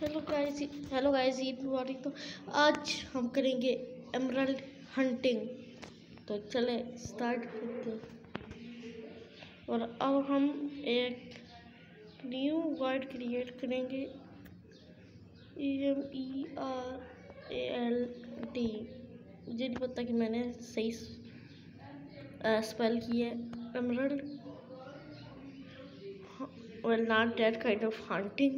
Hello guys, good morning. तो आज हम करेंगे एमरल्ड हंटिंग। तो चले स्टार्ट करते हैं। और अब हम एक न्यू वर्ड क्रिएट करेंगे, EMERALD। मुझे नहीं पता कि मैंने सही स्पेल किया है। Emerald, well, not that kind of hunting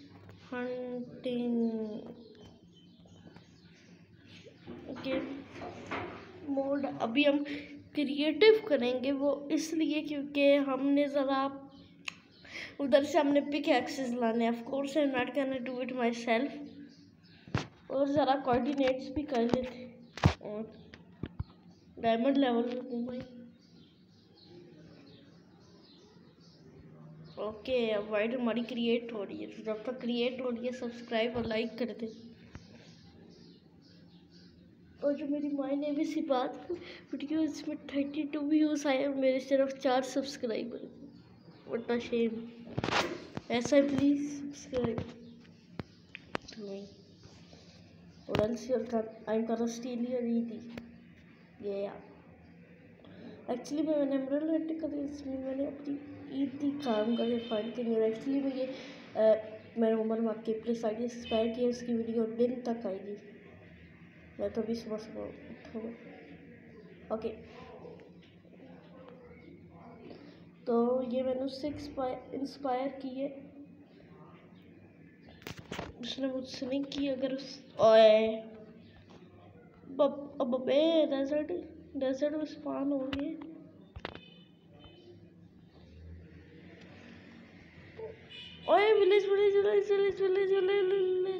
game mode. अभी हम क्रिएटिव करेंगे, वो इसलिए क्योंकि हमने ज़रा उधर से हमने पिक एक्सेस लाने। Of course I am not gonna do it myself. और ज़रा कोऑर्डिनेट्स भी कर लेते और डायमंड लेवल में घूमाई। ओके, अब वाइड हमारी क्रिएट हो रही है। तो जब तक क्रिएट हो रही है सब्सक्राइब और लाइक कर दे। और जो मेरी माँ ने भी सी बात वीडियो, इसमें 32 व्यूज़ आए और मेरे सिर्फ 4 सब्सक्राइबर। What a shame. ऐसा प्लीज़ सब्सक्राइब टू मी और else I am gonna steal your ईदी। ये एक्चुअली मैंने एमरल्ड हंटिंग करी, इसमें मैंने अपनी ईदी काम करके फाइंड करनी। एक्चुअली मैं ये मैंने उमर मार्केट प्लेस आईडी एक्सपायर किया, उसकी वीडियो दिन तक आएगी। मैं तो अभी सुबह सुबह उठूँगा। ओके, तो ये मैंने उससे इंस्पायर की है, उसने मुझसे नहीं की। अगर उस अबे डेजर्ट में स्पॉन हो गए। ओए village village village village village village.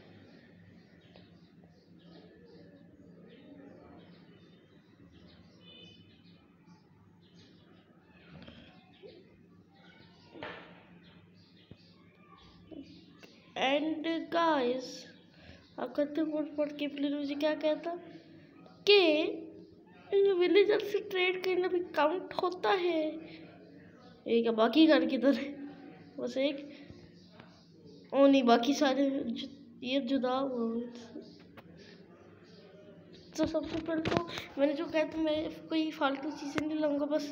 And guys, अब करते पढ़ के प्लीज मुझे क्या कहता कि विलेजर से ट्रेड करना भी काउंट होता है। एक बाकी घर की तरह बस एक ओ नहीं, बाकी सारे ये जुदा हुआ। तो सबसे पहले तो मैंने जो कहा था, मैं कोई फालतू चीज़ें नहीं लाऊंगा, बस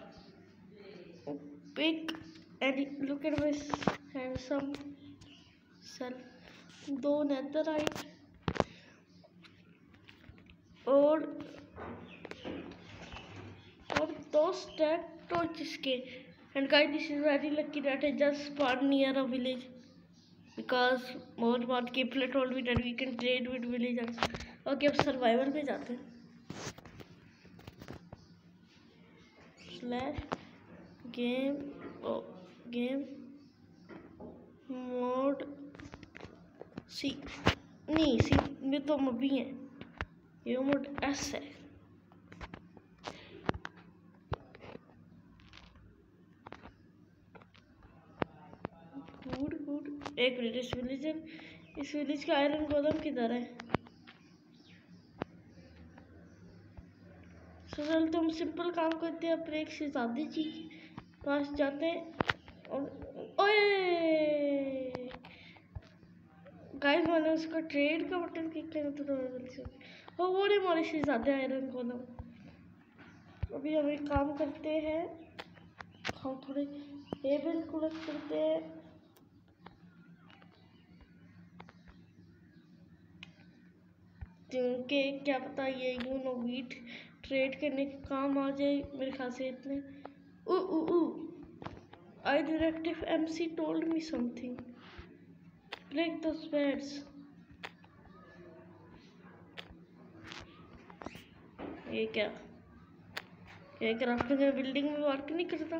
pick and look at my handsome self. 2 netherite और 2 स्टैक टॉर्चेस के। And guys, this is very lucky that I just spawned near a village because Mohammed Kipler told me that we can trade with villagers. Okay, अब survival पे जाते हैं। Game mode सी नहीं, सी में तो अभी है। ये मोड एस है। गुड। एक मिनट, इस विलेज का आयरन गोदाम किधर है? चल, तो हम सिंपल काम करते हैं, अपने एक शहजादी जी के पास जाते हैं। और ओए गाइस, मैंने उसका ट्रेड का बटन क्लिक किया तो वो नहीं, हमारे शहजादे आयरन गोदाम। अभी हम एक काम करते हैं, हम थोड़े टेबल कलेक्ट करते हैं। क्योंकि क्या पता ये वीट ट्रेड करने के काम आ जाए। मेरे ख्याल से इतने I directive MC told me something, break the spades. ये क्या क्राफ्टिंग बिल्डिंग में वर्क नहीं करता?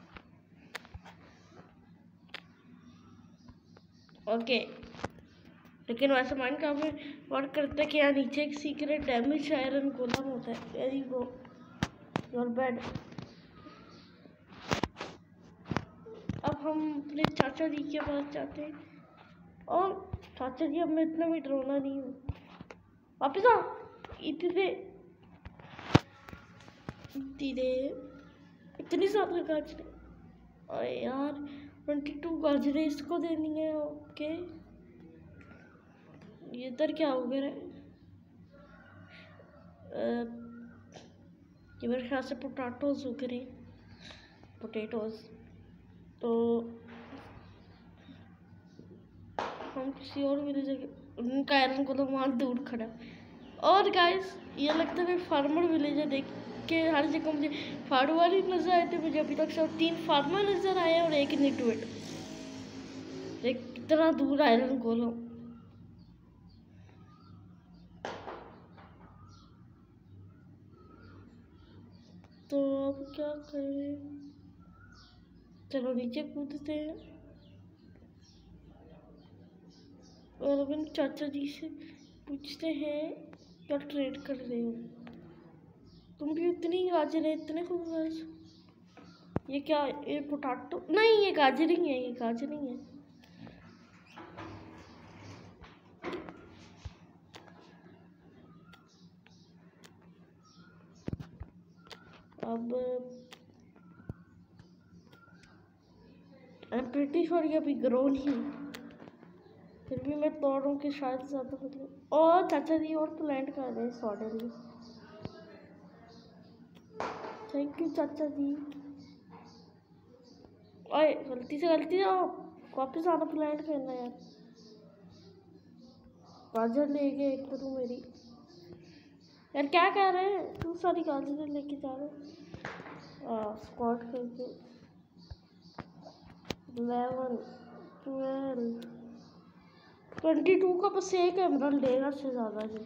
ओके, लेकिन वैसे माइनक्राफ्ट में वर्क करते हैं कि यहाँ नीचे एक सीक्रेट डैमेज आयरन गोदाम होता है। Very go your bad. अब हम अपने चाचा जी के पास जाते हैं। और चाचा जी, अब मैं इतना भी डरोना नहीं हूँ। वापिस आ। इतनी ज़्यादा गाजरे। और यार 22 गाजरे इसको देनी है। ओके, इधर क्या हो गया? ये मेरे ख्याल से पोटैटोज हो गए, पोटैटोज। तो हम किसी और विलेज, उनका आयरन को तो वहाँ दूर खड़ा। और गाइस ये लगता है फार्मर विलेज है। देख के हर जगह मुझे फार्मर ही नजर आए थे। मुझे अभी तक सब 3 फार्मर नजर आए और एक निटवेट। देख कितना दूर आयरन गोलम। तो अब क्या करें? चलो नीचे कूदते हैं और अपन चाचा जी से पूछते हैं क्या ट्रेड कर रहे हो। तुम भी उतनी ही गाजर है, इतने खूबसूरत। ये क्या? ये पोटैटो नहीं, ये गाजर ही है, ये गाजर ही है। अब आई एम प्रीटी श्योर ये अभी ग्रो नहीं, फिर भी मैं तोड़ रहा हूँ कि शायद ज़्यादा मतलब। और चाचा जी और प्लांट कर रहे हैं सॉडनली। थैंक यू चाचा जी। ओए गलती से आओ, वापस आना प्लांट करना यार। गाजर ले गए एक तो तू मेरी। यार क्या कह रहे हैं? तू सारी गाजर लेके जा रहे हो। स्क्वाड करके 11 12 22 का बस एक एमरल्ड देगा से ज़्यादा जी।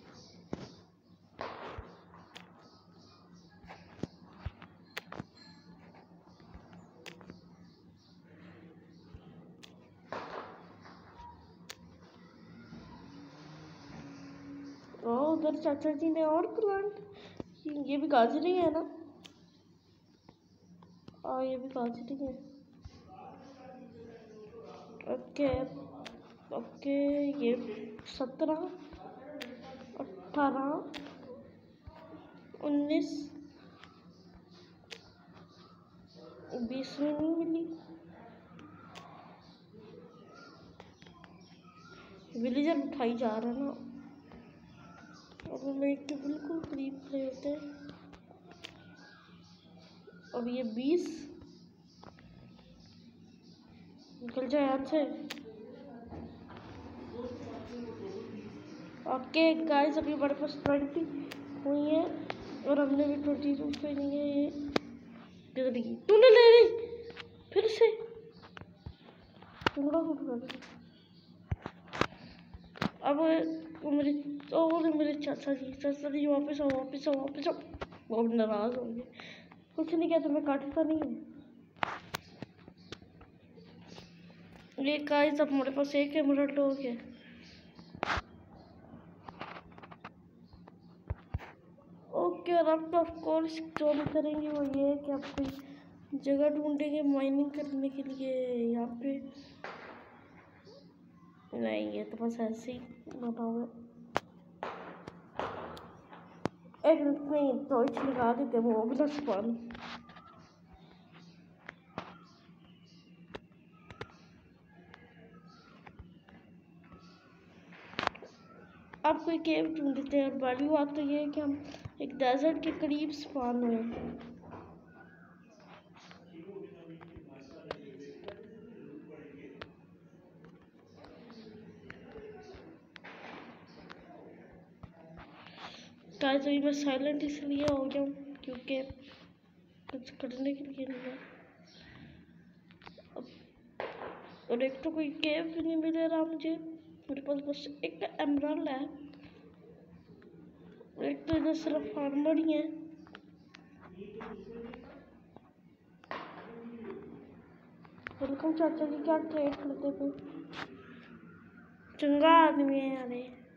उधर चाचा जी ने और प्लांट, ये भी गाजर ही है ना? ये भी गाजर ही है। ओके ओके, ये 17 18 19 20 में नहीं मिली। विलेजर उठाई जा रहा है ना। अब मेरे के बिल्कुल करीब खड़े होते हैं। अब ये 20 निकल जाए यहाँ से। ओके गाइस, अभी हमारे पास 20 हुई है और हमने भी 22 पे नहीं है। ये किधर गई? तूने ले ली फिर से टुकड़ा फुट। अब मेरे चाचा जी वापस आओ। बहुत नाराज हो गए। कुछ नहीं कहते, मैं काटता नहीं हूँ। ये गाइस अब हमारे पास एक एमरल्ड हो गया। ओके, और अब तो ऑफ कोर्स जो हम करेंगे वो ये है कि आप कोई जगह ढूंढेंगे माइनिंग करने के लिए। यहाँ पे नहीं, ये तो बस ऐसे ही बना हुआ है। एक नहीं तो निकाल देते वो भी स्पॉन। अब कोई केव ढूंढते हैं और बड़ी बात तो ये है कि हम एक डेजर्ट के करीब स्पॉन हुए। गाइस अभी मैं साइलेंट इसलिए हो गया हूँ क्योंकि कुछ करने के लिए नहीं है। और एक तो कोई केव भी नहीं मिल रहा मुझे। मेरे पास बस एक एमरल्ड है, एक तो इधर सिर्फ फार्मर ही है। वेलकम चाचा जी, क्या ट्रेड करते थे? चंगा आदमी है यार।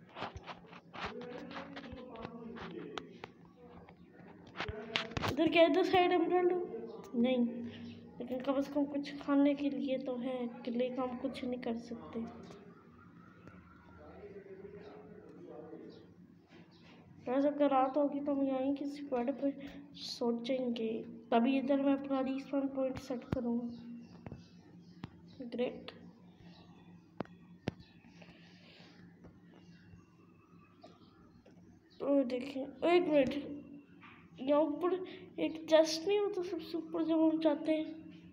इधर क्या, इधर साइड एमरल्ड नहीं, लेकिन कम से कम कुछ खाने के लिए तो है। अकेले का हम कुछ नहीं कर सकते। वैसे अगर रात होगी तो हम यहीं किसी पेड़ पे सोचेंगे, तभी इधर मैं अपना रिस्पॉन पॉइंट सेट करूँगा। ग्रेट। देखिए एक मिनट, यहाँ ऊपर एक चेस्ट नहीं होता सबसे ऊपर जब हम चाहते हैं,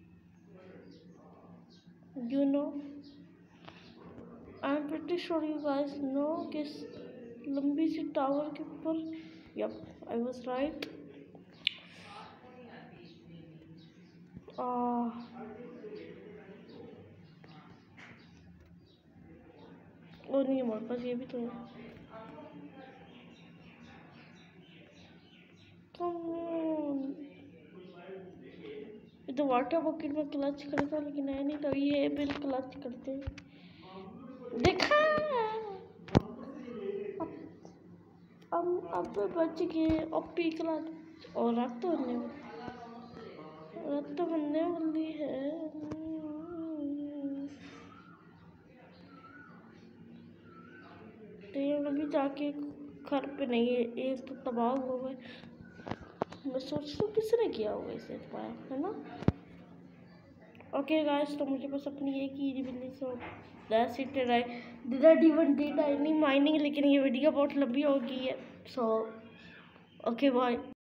you know, I am pretty sure you guys know कि लंबी सी टावर के ऊपर, यप आई वाज राइट। और नहीं हमारे पास ये भी तो है। ये तो वाटर बकेट में क्लच करता लेकिन है नहीं, तो ये बिल क्लच करते देखा। अब बच गए, अब पी क्लच और रख तो बनने वाली है। तो ये अभी जाके घर पे नहीं है, एक तो तबाह हो गए। मैं सोचती हूँ किसने किया होगा इसे, है ना। ओके गाइस, तो मुझे बस अपनी एक ही मिली, so that's it. I did even did any mining, लेकिन ये वीडियो बहुत लंबी हो गई है, सो ओके बाय।